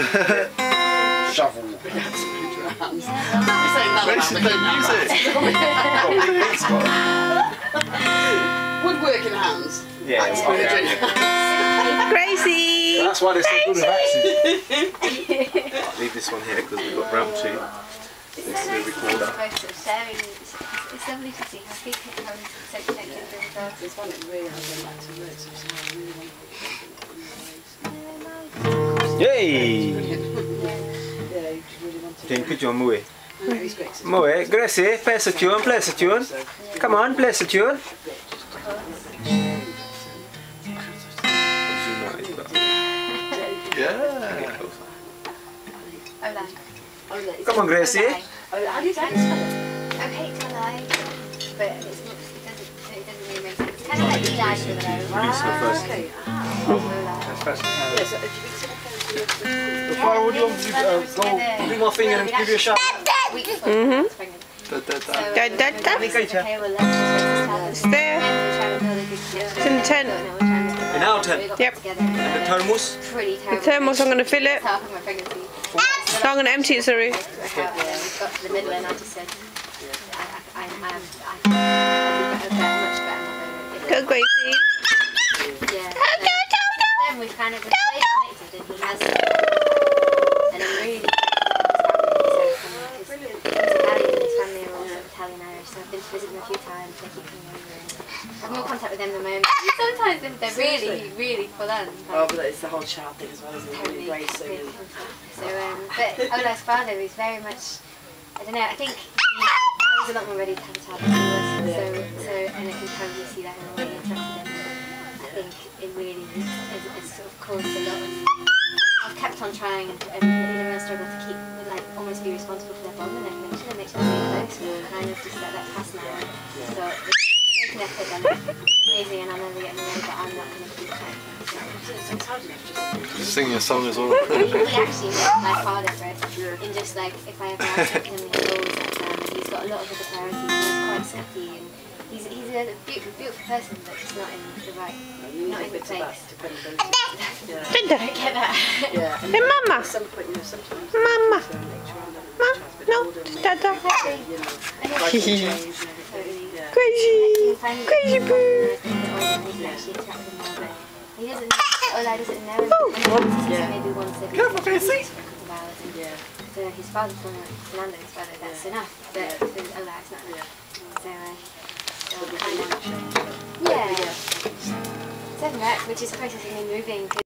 Shovel. Woodworking hands. Yeah. Gracie! That's why they're so good with axes. I'll leave this one here because we've got round 2. This is the recorder. It's lovely to see how people become so connected with the dogs. It's one that really has been back to work, so I really want to. Yay! Yeah, you really want to. Doing good job, Moe. He's great. Moe, Gracie, play us a tune, play us a tune. Come on, play us a tune. Yeah. Come on, Gracie. How do you spell it? Okay, to lie, but it doesn't really make sense. It's kind of like Eli for the Okay. Before, would you want to go do my finger and give you a shot? Mm-hmm. It's there. It's in the tent. In our tent? Yep. And the thermos? The thermos, I'm going to fill it. No, I'm going to empty it, sorry. We got to the middle and I just said, Go, Gracie. yeah. Then we've kind of stayed connected and he has, and I'm really he's Italian and his family are also Italian-Irish, so I've been to visit them a few times, they keep coming over and I have more contact with them at the moment. Sometimes they're really, really full on. Oh, but it's the whole child thing as well, isn't it? Really Racing. So, but Ola's father is very much, I don't know, I think I was a lot more ready to have a child than he was, so and I can totally see that in the way he interacts with them. I think it really is sort of caused a lot of, I've kept on trying and it's a real struggle to keep, like, almost be responsible for their bond and their connection and make sure they're close and kind of just let that pass now. So it's making an effort and amazing and I'll never get in the way, but I'm not going to keep trying. Just singing a song as well. He actually met my father, Fred, in just like, if I ever asked him, he's always like, he's got a lot of other priorities, he's quite scatty and he's a beautiful person, but just not in the right, not in the place. Dada. I get that. Hey, Mama. Mama. No, Dada. Crazy. Crazy boo. He doesn't, Ola doesn't know maybe once every couple of hours. So his father's from Fernando, his father, that's enough. But for Ola, it's not enough. So kind of, yeah. 7 reps, which is the process of me moving, because